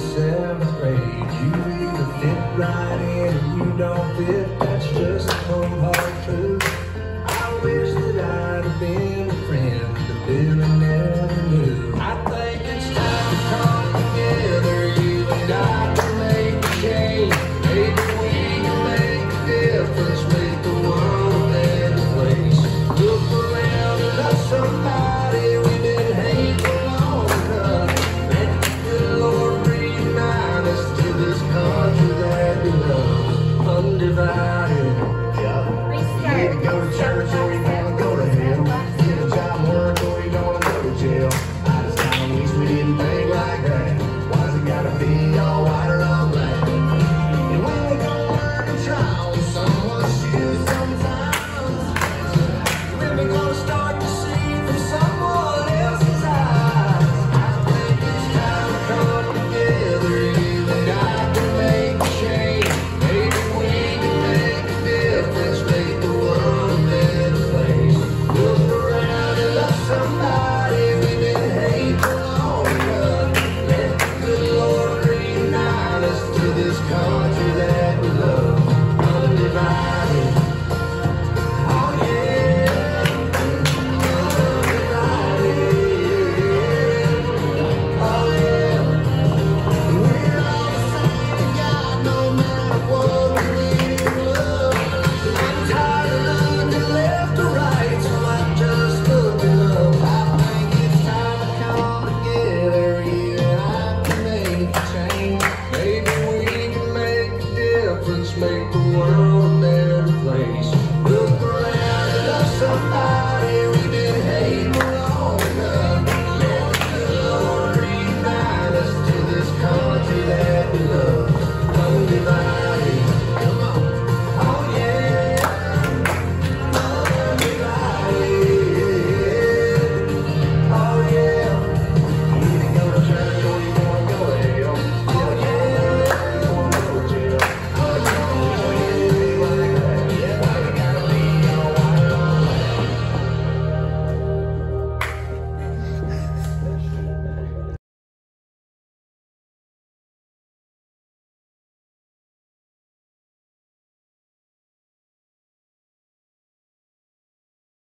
7th grade. You either fit right in or you don't fit. That's just the cold hard truth. I wish that I'd have been a friend that Billy never knew. I think it's time to come together, you and I, to make a change. Maybe we can make a difference, make the world a better place. Look around and let somebody